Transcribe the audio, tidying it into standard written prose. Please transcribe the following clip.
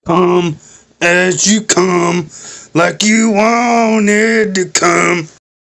Come as you come, like you wanted to come.